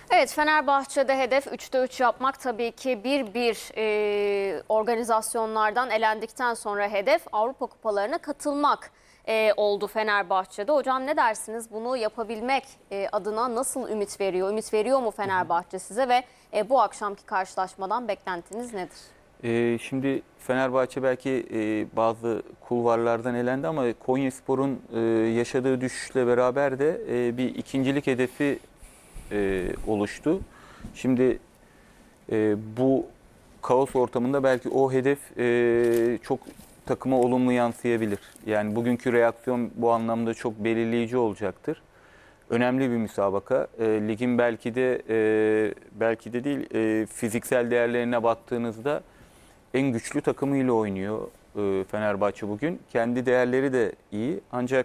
Evet, Fenerbahçe'de hedef 3'te 3 yapmak, tabii ki bir organizasyonlardan elendikten sonra hedef Avrupa kupalarına katılmak oldu Fenerbahçe'de. Hocam ne dersiniz? Bunu yapabilmek adına nasıl ümit veriyor? Ümit veriyor mu Fenerbahçe size ve bu akşamki karşılaşmadan beklentiniz nedir? Şimdi Fenerbahçe belki bazı kulvarlardan elendi ama Konyaspor'un yaşadığı düşüşle beraber de bir ikincilik hedefi oluştu. Şimdi bu kaos ortamında belki o hedef çok takıma olumlu yansıyabilir. Yani bugünkü reaksiyon bu anlamda çok belirleyici olacaktır. Önemli bir müsabaka. Ligin belki de değil, fiziksel değerlerine baktığınızda en güçlü takımıyla oynuyor Fenerbahçe bugün. Kendi değerleri de iyi. Ancak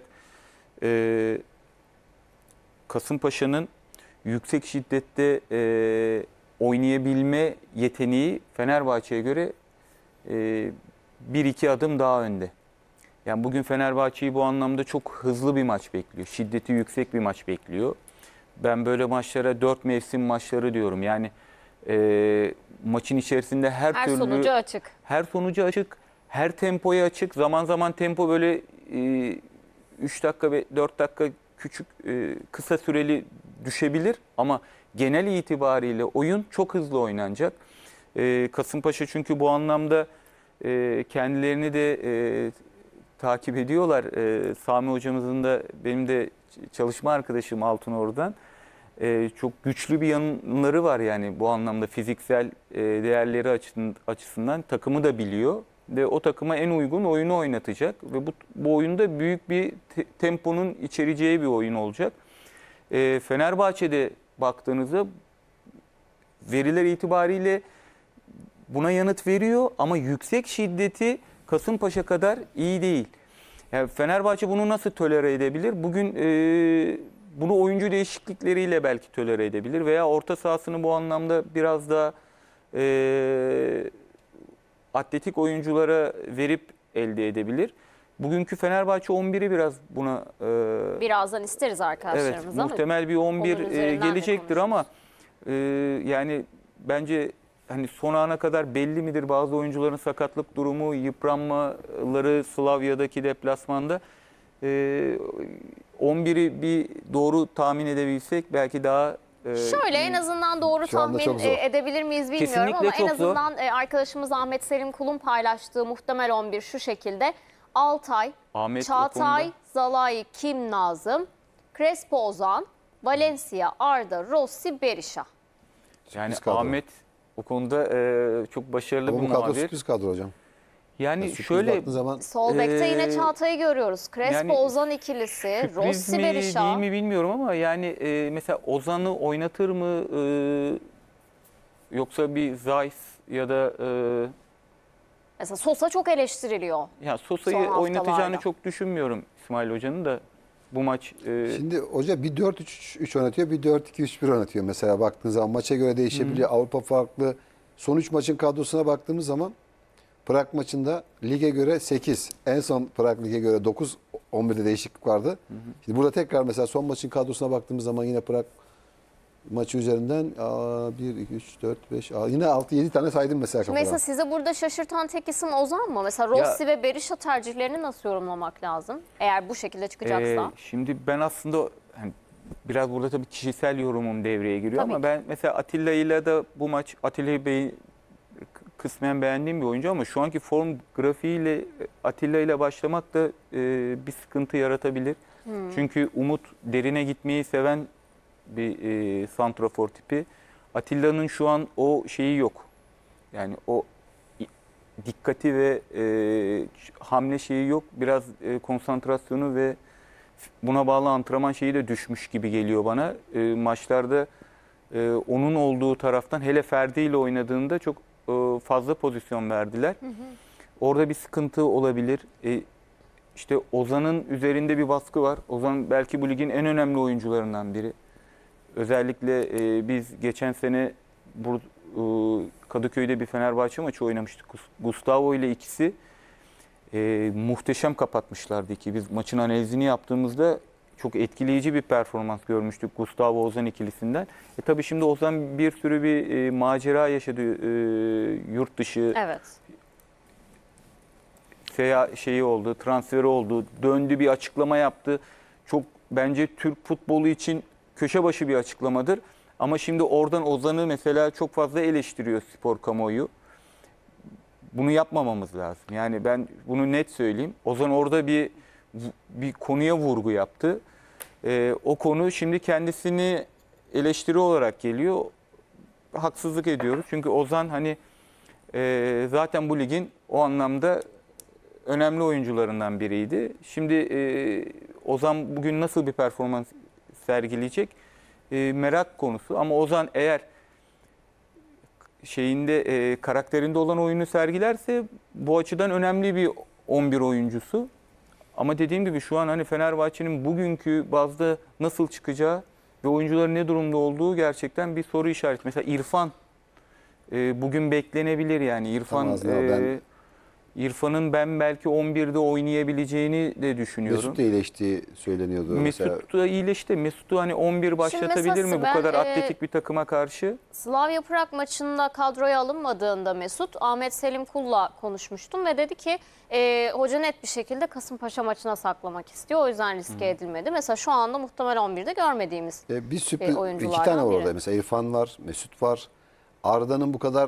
Kasımpaşa'nın yüksek şiddette oynayabilme yeteneği Fenerbahçe'ye göre 1-2 adım daha önde. Yani bugün Fenerbahçe'yi bu anlamda çok hızlı bir maç bekliyor. Şiddeti yüksek bir maç bekliyor. Ben böyle maçlara 4 mevsim maçları diyorum. Yani maçın içerisinde her türlü sonucu açık. Her sonucu açık, her tempoya açık. Zaman zaman tempo böyle 3 dakika ve 4 dakika küçük kısa süreli düşebilir ama genel itibariyle oyun çok hızlı oynanacak. Kasımpaşa çünkü bu anlamda kendilerini de takip ediyorlar. Sami hocamızın da benim de çalışma arkadaşım Altınordu'dan. Çok güçlü bir yanları var yani bu anlamda fiziksel değerleri açısından takımı da biliyor ve o takıma en uygun oyunu oynatacak ve bu oyunda büyük bir temponun içereceği bir oyun olacak. Fenerbahçe'de baktığınızda veriler itibariyle buna yanıt veriyor ama yüksek şiddeti Kasımpaşa kadar iyi değil. Yani Fenerbahçe bunu nasıl tolere edebilir? Bugün bunu oyuncu değişiklikleriyle belki tolere edebilir veya orta sahasını bu anlamda biraz daha atletik oyunculara verip elde edebilir. Bugünkü Fenerbahçe 11'i biraz buna... Birazdan isteriz arkadaşlarımız evet, ama muhtemel bir 11 gelecektir ama yani bence hani son ana kadar belli midir bazı oyuncuların sakatlık durumu, yıpranmaları Slavya'daki deplasmanda 11'i bir doğru tahmin edebilsek belki daha... Şöyle en azından doğru tahmin edebilir miyiz bilmiyorum. Kesinlikle ama en çok zor. azından arkadaşımız Ahmet Selim Kul'un paylaştığı muhtemel 11 şu şekilde: Altay, Çağatay, Zalai, Kim, Nazım, Crespo, Ozan, Valencia, Arda, Rossi, Berisha. Yani Ahmet o konuda çok başarılı bir muhabir. Bu kadro sürpriz kadro hocam. Yani şöyle zaman, sol bekte yine Çağatay'ı görüyoruz. Crespo, yani, Ozan ikilisi, Rossi, Berisha. Değil mi bilmiyorum ama yani mesela Ozan'ı oynatır mı yoksa bir Zayis ya da mesela Sosa çok eleştiriliyor. Ya Sosa'yı oynatacağını çok düşünmüyorum İsmail Hoca'nın da bu maç. Şimdi hoca bir 4-3-3 oynatıyor, bir 4-2-3-1 oynatıyor mesela baktığınız zaman maça göre değişebiliyor. Avrupa farklı. Son 3 maçın kadrosuna baktığımız zaman Prag maçında lige göre 8. En son Prag lige göre 9. 11'de değişiklik vardı. Şimdi burada tekrar mesela son maçın kadrosuna baktığımız zaman yine Prag maçı üzerinden 1, 2, 3, 4, 5, yine 6-7 tane saydım mesela kafadan. Mesela size burada şaşırtan tek isim Ozan mı? Mesela Rossi ve Berisha tercihlerini nasıl yorumlamak lazım? Eğer bu şekilde çıkacaksa. Şimdi ben aslında hani biraz burada tabii kişisel yorumum devreye giriyor Tabii ama ki. ben mesela Atilla ile de bu maç Atilla Bey'i kısmen beğendiğim bir oyuncu ama şu anki form grafiğiyle Atilla ile başlamak da bir sıkıntı yaratabilir. Çünkü Umut derine gitmeyi seven bir santrafor tipi. Atilla'nın şu an o şeyi yok. Yani o dikkati ve hamle şeyi yok. Biraz konsantrasyonu ve buna bağlı antrenman şeyi de düşmüş gibi geliyor bana. Maçlarda onun olduğu taraftan hele Ferdi ile oynadığında çok fazla pozisyon verdiler. Orada bir sıkıntı olabilir. İşte Ozan'ın üzerinde bir baskı var. Ozan belki bu ligin en önemli oyuncularından biri. Özellikle biz geçen sene Kadıköy'de bir Fenerbahçe maçı oynamıştık. Gustavo ile ikisi muhteşem kapatmışlardı ki biz maçın analizini yaptığımızda çok etkileyici bir performans görmüştük Gustavo Ozan ikilisinden. Tabii şimdi Ozan bir sürü bir macera yaşadı, yurt dışı Evet. şeyi oldu, transferi oldu, döndü, bir açıklama yaptı. Çok bence Türk futbolu için köşe başı bir açıklamadır. Ama şimdi oradan Ozan'ı mesela çok fazla eleştiriyor spor kamuoyu. Bunu yapmamamız lazım. Yani ben bunu net söyleyeyim. Ozan orada bir konuya vurgu yaptı. O konu şimdi kendisini eleştiri olarak geliyor. Haksızlık ediyoruz. Çünkü Ozan hani zaten bu ligin o anlamda önemli oyuncularından biriydi. Şimdi Ozan bugün nasıl bir performans sergileyecek merak konusu. Ama Ozan eğer karakterinde olan oyunu sergilerse bu açıdan önemli bir 11 oyuncusu. Ama dediğim gibi şu an hani Fenerbahçe'nin bugünkü bazda nasıl çıkacağı ve oyuncuların ne durumda olduğu gerçekten bir soru işareti. Mesela İrfan bugün beklenebilir yani. İrfan'ın ben belki 11'de oynayabileceğini de düşünüyorum. Mesut da iyileştiği söyleniyordu. Mesut da iyileşti. Mesut'u hani 11 başlatabilir mi bu kadar atletik bir takıma karşı? Slavia Prag maçında kadroya alınmadığında Mesut, Ahmet Selim Kul'la konuşmuştum ve dedi ki hoca net bir şekilde Kasımpaşa maçına saklamak istiyor. O yüzden riske edilmedi. Mesela şu anda muhtemel 11'de görmediğimiz bir sürpriz, oyunculardan iki tane var biri. orada. Mesela İrfan var, Mesut var. Arda'nın bu kadar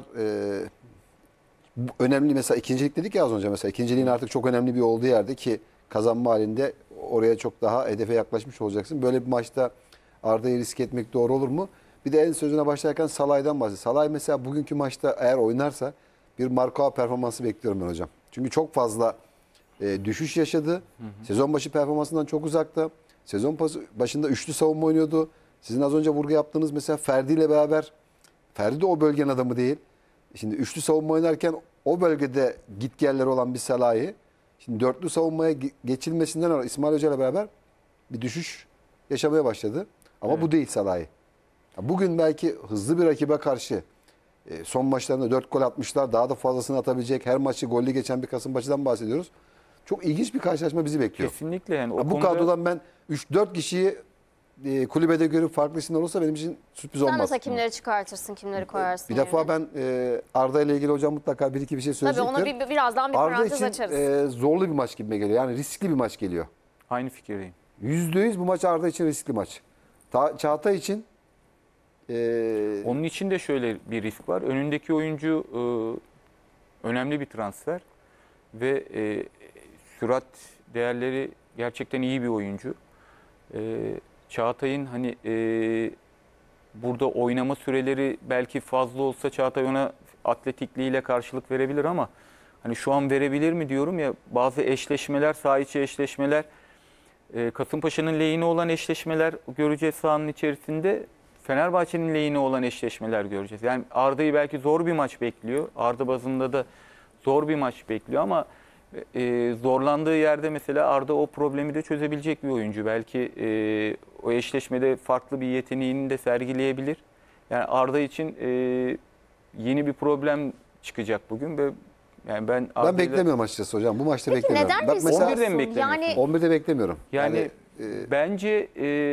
önemli, mesela ikincilik dedik ya az önce, mesela ikinciliğin artık çok önemli bir olduğu yerde ki kazanma halinde oraya çok daha hedefe yaklaşmış olacaksın. Böyle bir maçta Arda'yı riske etmek doğru olur mu? Bir de en sözüne başlarken Salah'dan bahsediyor. Salah mesela bugünkü maçta eğer oynarsa bir Marco performansı bekliyorum ben hocam. Çünkü çok fazla düşüş yaşadı. Sezon başı performansından çok uzakta. Sezon başında üçlü savunma oynuyordu. Sizin az önce vurgu yaptığınız mesela Ferdi ile beraber, Ferdi de o bölgenin adamı değil. Şimdi üçlü savunma oynarken o bölgede gitgelleri olan bir Salah'ı şimdi dörtlü savunmaya geçilmesinden sonra İsmail Hoca ile beraber bir düşüş yaşamaya başladı. Ama Evet. bu değil Salah'ı. Bugün belki hızlı bir rakibe karşı son maçlarında 4 gol atmışlar. Daha da fazlasını atabilecek, her maçı gollü geçen bir Kasımpaşa'dan bahsediyoruz. Çok ilginç bir karşılaşma bizi bekliyor. Kesinlikle yani. Bu kadrodan ben 3-4 kişiyi kulübede görüp farklı isimler olursa benim için sürpriz Sen olmaz. mesela kimleri çıkartırsın, kimleri koyarsın Bir defa yerine? ben Arda ile ilgili hocam mutlaka bir iki bir şey Tabii söyleyecektir. ona birazdan bir Arda parantez için açarız. zorlu bir maç gibime geliyor. Yani riskli bir maç geliyor. Aynı fikirdeyim. %100 bu maç Arda için riskli maç. Çağatay için Onun için de şöyle bir risk var. Önündeki oyuncu önemli bir transfer ve sürat değerleri gerçekten iyi bir oyuncu. Çağatay'ın hani burada oynama süreleri belki fazla olsa Çağatay ona atletikliğiyle karşılık verebilir ama hani şu an verebilir mi diyorum ya, bazı eşleşmeler, saha içi eşleşmeler, Kasımpaşa'nın lehine olan eşleşmeler göreceğiz sahanın içerisinde. Fenerbahçe'nin lehine olan eşleşmeler göreceğiz. Yani Arda'yı belki zor bir maç bekliyor. Arda bazında da zor bir maç bekliyor ama zorlandığı yerde mesela Arda o problemi de çözebilecek bir oyuncu. Belki o eşleşmede farklı bir yeteneğini de sergileyebilir. Yani Arda için yeni bir problem çıkacak bugün ve yani ben beklemiyorum açıkçası hocam. Bu maçta Peki beklemiyorum. neden Bak risk mesela 11'de mi olsun? beklemiyorsun? Yani 11'de beklemiyorum. Yani bence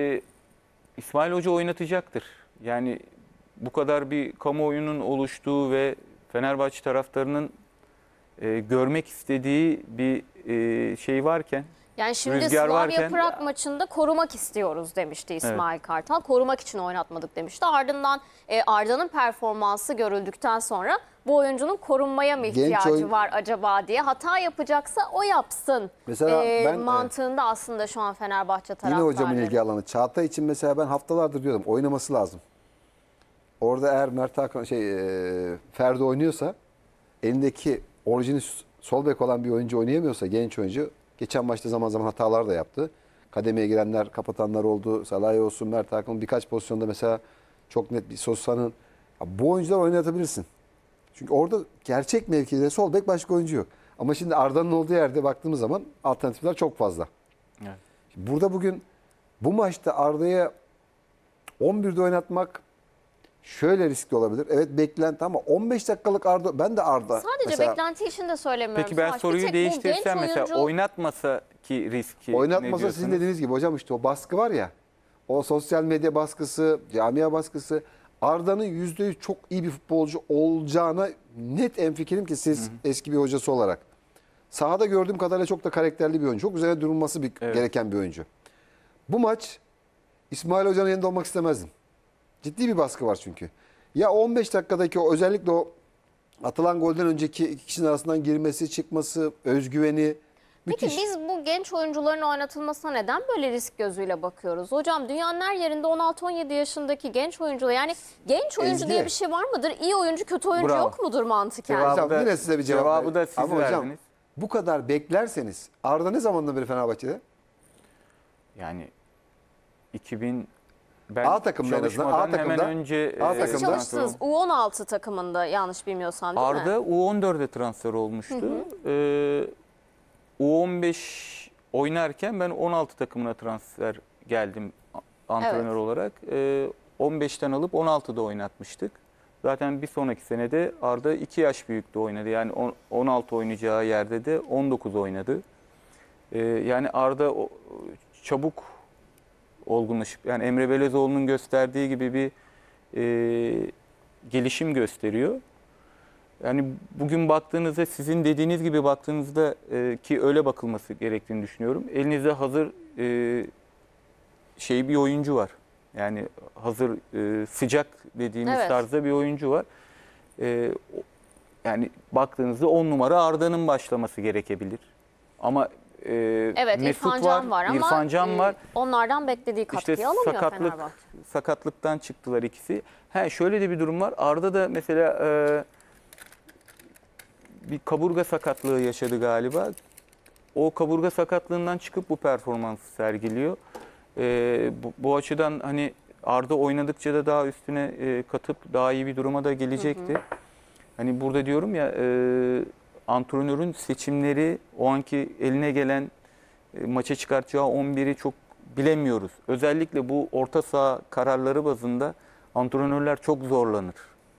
İsmail Hoca oynatacaktır. Yani bu kadar bir kamuoyunun oluştuğu ve Fenerbahçe taraftarının görmek istediği bir şey varken, Yani şimdi rüzgar Slavia varken- Prag maçında korumak istiyoruz demişti İsmail Kartal. Korumak için oynatmadık demişti. Ardından Arda'nın performansı görüldükten sonra bu oyuncunun korunmaya mı Genç ihtiyacı var acaba diye, hata yapacaksa o yapsın Mesela ben, mantığında aslında şu an Fenerbahçe yine taraftarları. hocamın ilgi alanı. Çağatay için mesela ben haftalardır diyordum oynaması lazım. Orada eğer Mert Hakan Ferdi oynuyorsa, elindeki orijini sol bek olan bir oyuncu oynayamıyorsa, genç oyuncu, geçen maçta zaman zaman hatalar da yaptı. Kademeye girenler, kapatanlar oldu. Salah'ı olsun, Mert Hakan'ın birkaç pozisyonda mesela çok net bir Sosa'nın. Bu oyuncular oynatabilirsin. Çünkü orada gerçek mevkide sol bek başka oyuncu yok. Ama şimdi Arda'nın olduğu yerde baktığımız zaman alternatifler çok fazla. Evet. Burada bugün bu maçta Arda'ya 11'de oynatmak şöyle riskli olabilir. Evet beklenti ama 15 dakikalık Arda, ben de Arda. Sadece mesela, beklenti için de söylemiyorum. peki ben Savaş. Bir soruyu tek bu değiştirsem genç mesela oyuncu- oynatmasa ki riski ne Oynatmasa sizin diyorsunuz? dediğiniz gibi hocam, işte o baskı var ya. O sosyal medya baskısı, camia baskısı. Arda'nın %100 çok iyi bir futbolcu olacağına net hemfikirim ki siz eski bir hocası olarak. Sahada gördüğüm kadarıyla çok da karakterli bir oyuncu. Çok üzerine durulması Evet. gereken bir oyuncu. Bu maç İsmail Hoca'nın yanında olmak istemezdim. Ciddi bir baskı var çünkü. Ya 15 dakikadaki o, özellikle o atılan golden önceki iki kişinin arasından girmesi, çıkması, özgüveni Peki müthiş. biz bu genç oyuncuların oynatılmasına neden böyle risk gözüyle bakıyoruz? Hocam dünyanın her yerinde 16-17 yaşındaki genç oyuncular, yani genç oyuncu Ezgi. diye bir şey var mıdır? İyi oyuncu, kötü oyuncu Bravo. yok mudur mantıken? Cevabı Hocam da- yine size bir cevap cevabı vereyim. da siz Ama hocam verdiniz. bu kadar beklerseniz Arda ne zamandan beri Fenerbahçe'de? Yani 2000 ben A takımda en azından, A çalışmadan hemen takımda. önce A Siz takımda. çalıştınız U16 takımında yanlış bilmiyorsam değil mi? Arda U14'e transfer olmuştu. U15 oynarken ben 16 takımına transfer geldim antrenör Evet. olarak. 15'ten alıp 16'da oynatmıştık. Zaten bir sonraki senede Arda 2 yaş büyüktü oynadı. Yani 16 oynayacağı yerde de 19 oynadı. Yani Arda çabuk olgunlaşıp, yani Emre Belezoğlu'nun gösterdiği gibi bir gelişim gösteriyor. Yani bugün baktığınızda, sizin dediğiniz gibi baktığınızda ki öyle bakılması gerektiğini düşünüyorum. Elinizde hazır bir oyuncu var. Yani hazır sıcak dediğimiz Evet. tarzda bir oyuncu var. Yani baktığınızda 10 numara Arda'nın başlaması gerekebilir. Ama Evet, Mesut İrfan Can var ama İrfan Can var. onlardan beklediği katkıyı İşte alamıyor Fenerbahçe. sakatlıktan çıktılar ikisi. Şöyle de bir durum var. Arda da mesela bir kaburga sakatlığı yaşadı galiba. O kaburga sakatlığından çıkıp bu performansı sergiliyor. Bu açıdan hani Arda oynadıkça da daha üstüne katıp daha iyi bir duruma da gelecekti. Hani burada diyorum ya, antrenörün seçimleri, o anki eline gelen maça çıkartacağı 11'i çok bilemiyoruz. Özellikle bu orta saha kararları bazında antrenörler çok zorlanır.